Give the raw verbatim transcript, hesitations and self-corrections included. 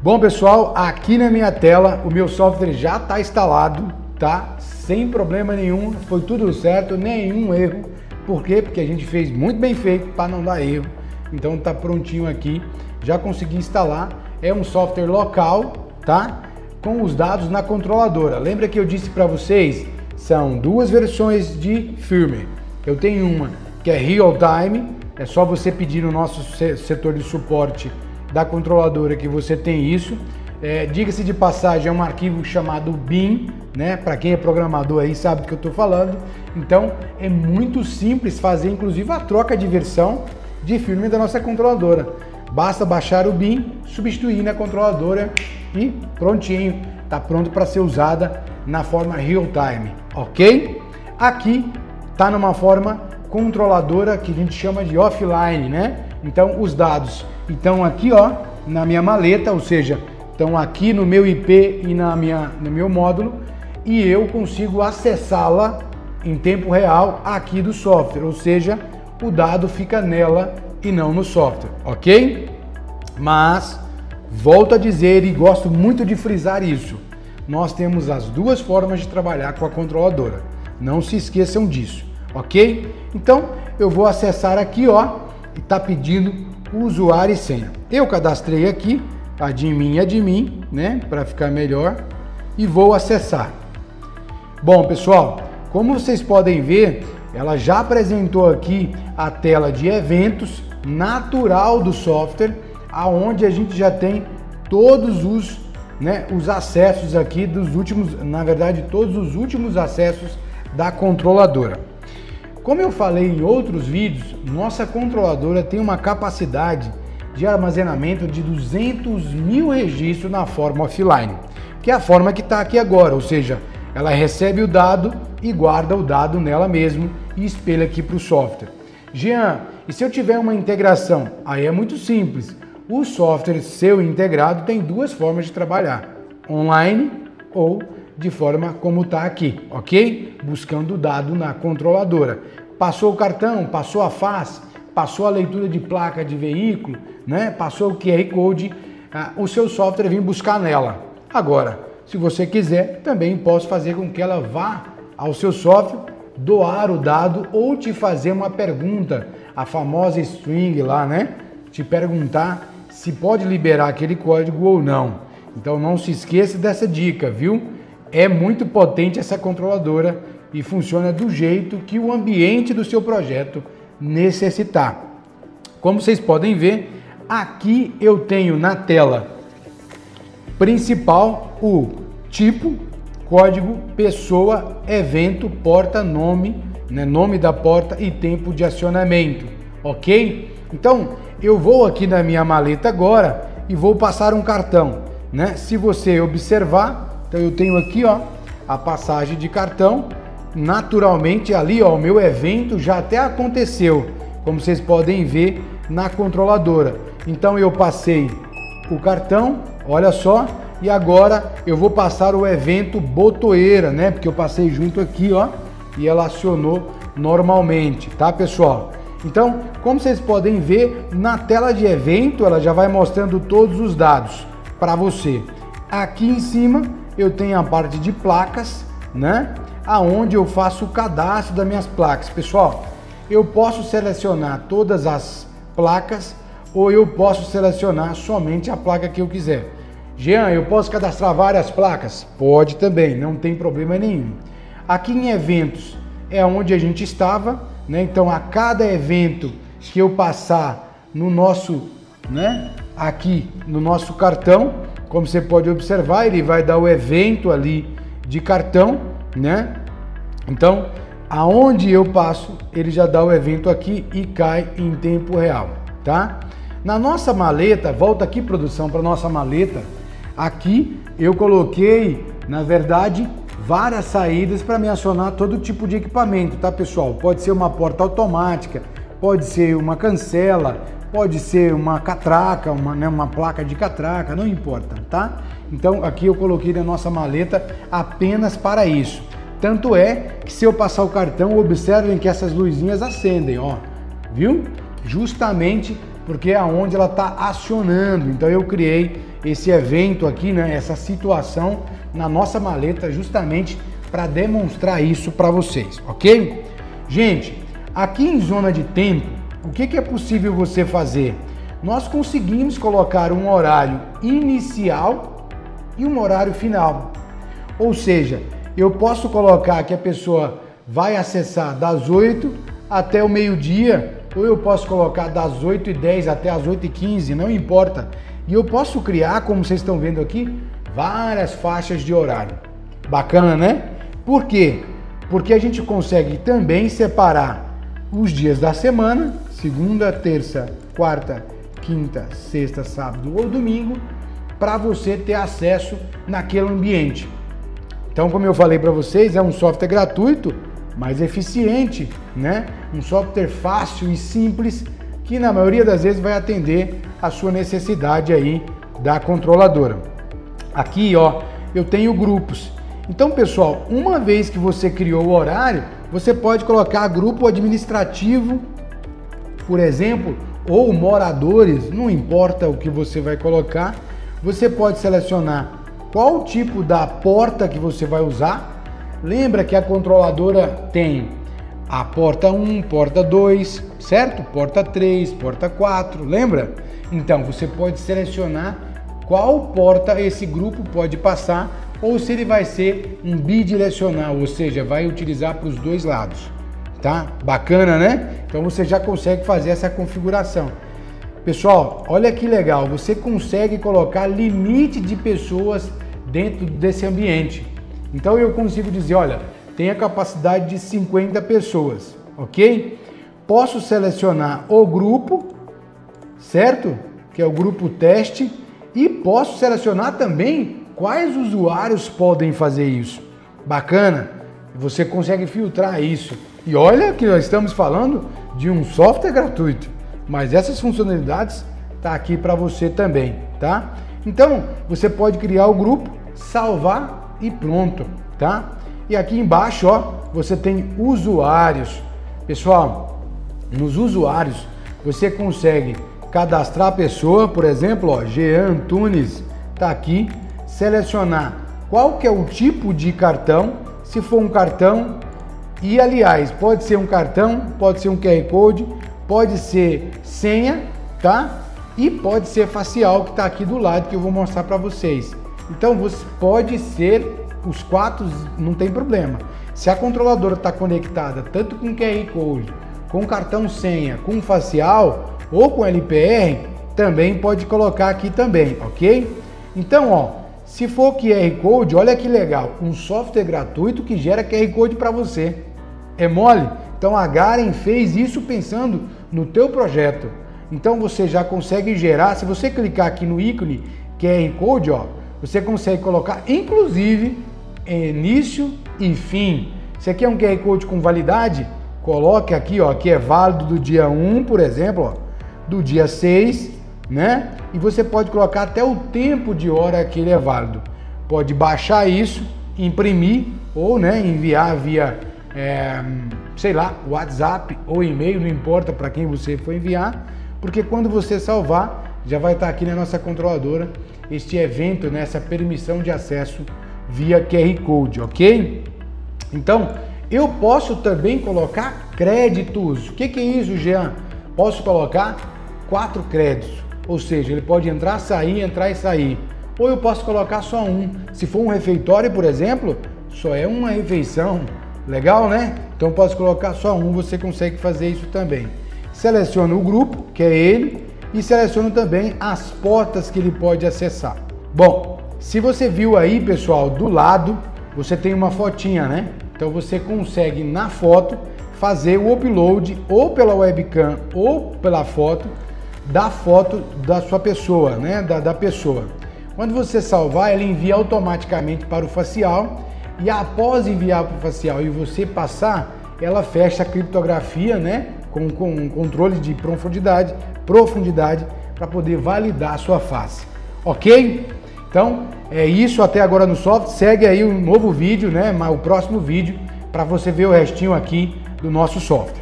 Bom pessoal, aqui na minha tela o meu software já está instalado, tá? Sem problema nenhum, foi tudo certo, nenhum erro. Por quê? Porque a gente fez muito bem feito para não dar erro. Então tá prontinho aqui, já consegui instalar. É um software local, tá? Com os dados na controladora. Lembra que eu disse para vocês? São duas versões de firmware. Eu tenho uma que é real time, é só você pedir no nosso setor de suporte da controladora que você tem isso. É, diga-se de passagem, é um arquivo chamado bin, né? Para quem é programador aí sabe do que eu estou falando. Então é muito simples fazer, inclusive, a troca de versão de firmware da nossa controladora. Basta baixar o bin, substituir na controladora e prontinho, tá pronto para ser usada na forma real time, ok? Aqui tá numa forma controladora que a gente chama de offline, né? Então os dados estão aqui, ó, na minha maleta, ou seja, estão aqui no meu I P e na minha, no meu módulo, e eu consigo acessá-la em tempo real aqui do software, ou seja, o dado fica nela e não no software, ok? Mas, volto a dizer e gosto muito de frisar isso, nós temos as duas formas de trabalhar com a controladora, não se esqueçam disso, ok? Então, eu vou acessar aqui, ó, e está pedindo usuário e senha. Eu cadastrei aqui, admin admin, né, para ficar melhor, e vou acessar. Bom, pessoal, como vocês podem ver, ela já apresentou aqui a tela de eventos natural do software, aonde a gente já tem todos os, né, os acessos aqui dos últimos, na verdade, todos os últimos acessos da controladora. Como eu falei em outros vídeos, nossa controladora tem uma capacidade de armazenamento de duzentos mil registros na forma offline, que é a forma que está aqui agora, ou seja, ela recebe o dado e guarda o dado nela mesmo e espelha aqui para o software. Jean, e se eu tiver uma integração? Aí é muito simples. O software seu integrado tem duas formas de trabalhar, online ou de forma como está aqui, ok? Buscando o dado na controladora. Passou o cartão, passou a face, passou a leitura de placa de veículo, né? Passou o Q R Code, ah, o seu software vem buscar nela. Agora, se você quiser, também posso fazer com que ela vá ao seu software, doar o dado ou te fazer uma pergunta, a famosa string lá, né? Te perguntar se pode liberar aquele código ou não. Então não se esqueça dessa dica, viu? É muito potente essa controladora e funciona do jeito que o ambiente do seu projeto necessitar. Como vocês podem ver, aqui eu tenho na tela principal o tipo, código, pessoa, evento, porta, nome, né, nome da porta e tempo de acionamento, ok? Então eu vou aqui na minha maleta agora e vou passar um cartão, né? Se você observar, então eu tenho aqui, ó, a passagem de cartão, naturalmente ali, ó, o meu evento já até aconteceu, como vocês podem ver na controladora. Então eu passei o cartão, olha só, e agora eu vou passar o evento botoeira, né? Porque eu passei junto aqui, ó, e ela acionou normalmente, tá, pessoal? Então, como vocês podem ver, na tela de evento ela já vai mostrando todos os dados para você. Aqui em cima eu tenho a parte de placas, né? Aonde eu faço o cadastro das minhas placas. Pessoal, eu posso selecionar todas as placas ou eu posso selecionar somente a placa que eu quiser. Jean, eu posso cadastrar várias placas? Pode também, não tem problema nenhum. Aqui em eventos é onde a gente estava, né? Então a cada evento que eu passar no nosso, né? Aqui no nosso cartão, como você pode observar, ele vai dar o evento ali de cartão, né? Então, aonde eu passo, ele já dá o evento aqui e cai em tempo real, tá? Na nossa maleta, volta aqui, produção, para nossa maleta. Aqui eu coloquei, na verdade, várias saídas para me acionar todo tipo de equipamento, tá, pessoal? Pode ser uma porta automática, pode ser uma cancela, pode ser uma catraca, uma, né, uma placa de catraca, não importa, tá? Então aqui eu coloquei na nossa maleta apenas para isso. Tanto é que se eu passar o cartão, observem que essas luzinhas acendem, ó, viu? Justamente porque é onde ela está acionando. Então eu criei esse evento aqui, né, essa situação na nossa maleta justamente para demonstrar isso para vocês, ok? Gente, aqui em zona de tempo, o que, que é possível você fazer? Nós conseguimos colocar um horário inicial e um horário final. Ou seja, eu posso colocar que a pessoa vai acessar das oito até o meio-dia, ou eu posso colocar das oito e dez até as oito e quinze, não importa. E eu posso criar, como vocês estão vendo aqui, várias faixas de horário. Bacana, né? Por quê? Porque a gente consegue também separar os dias da semana, segunda, terça, quarta, quinta, sexta, sábado ou domingo, para você ter acesso naquele ambiente. Então, como eu falei para vocês, é um software gratuito, mas eficiente, né? Um software fácil e simples, que na maioria das vezes vai atender a sua necessidade aí da controladora. Aqui, ó, eu tenho grupos. Então, pessoal, uma vez que você criou o horário, você pode colocar grupo administrativo, por exemplo, ou moradores, não importa o que você vai colocar. Você pode selecionar qual tipo da porta que você vai usar. Lembra que a controladora tem a porta um, porta dois, certo? Porta três, porta quatro, lembra? Então, você pode selecionar qual porta esse grupo pode passar, ou se ele vai ser um bidirecional, ou seja, vai utilizar para os dois lados, tá? Bacana, né? Então você já consegue fazer essa configuração. Pessoal, olha que legal, você consegue colocar limite de pessoas dentro desse ambiente. Então eu consigo dizer, olha, tem a capacidade de cinquenta pessoas, ok? Posso selecionar o grupo, certo? Que é o grupo teste, e posso selecionar também quais usuários podem fazer isso. Bacana? Você consegue filtrar isso. E olha que nós estamos falando de um software gratuito, mas essas funcionalidades tá aqui para você também, tá? Então, você pode criar o grupo, salvar e pronto, tá? E aqui embaixo, ó, você tem usuários. Pessoal, nos usuários, você consegue cadastrar a pessoa, por exemplo, ó, Jean Antunes tá aqui, selecionar qual que é o tipo de cartão, se for um cartão, e aliás, pode ser um cartão, pode ser um Q R Code, pode ser senha, tá? E pode ser facial, que está aqui do lado, que eu vou mostrar para vocês. Então, você pode ser os quatro, não tem problema. Se a controladora está conectada tanto com Q R Code, com cartão senha, com facial ou com L P R, também pode colocar aqui também, ok? Então, ó, se for Q R Code, olha que legal, um software gratuito que gera Q R Code para você. É mole? Então a Garen fez isso pensando no teu projeto. Então você já consegue gerar, se você clicar aqui no ícone Q R Code, ó, você consegue colocar inclusive início e fim. Se aqui é um Q R Code com validade, coloque aqui, ó, que é válido do dia um, por exemplo, ó, do dia seis, né? E você pode colocar até o tempo de hora que ele é válido. Pode baixar isso, imprimir ou, né, enviar via, é, sei lá, WhatsApp ou e-mail, não importa para quem você for enviar, porque quando você salvar, já vai estar aqui na nossa controladora este evento, né, essa permissão de acesso via Q R Code, ok? Então, eu posso também colocar créditos. O que, que é isso, Jean? Posso colocar quatro créditos. Ou seja, ele pode entrar, sair, entrar e sair. Ou eu posso colocar só um. Se for um refeitório, por exemplo, só é uma refeição. Legal, né? Então eu posso colocar só um, você consegue fazer isso também. Seleciono o grupo, que é ele, e seleciono também as portas que ele pode acessar. Bom, se você viu aí, pessoal, do lado, você tem uma fotinha, né? Então você consegue na foto fazer o upload ou pela webcam ou pela foto, da foto da sua pessoa, né? Da, da pessoa. Quando você salvar, ela envia automaticamente para o facial e após enviar para o facial e você passar, ela fecha a criptografia, né? Com, com controle de profundidade, profundidade para poder validar a sua face. Ok? Então, é isso até agora no software. Segue aí um novo vídeo, né? O próximo vídeo para você ver o restinho aqui do nosso software.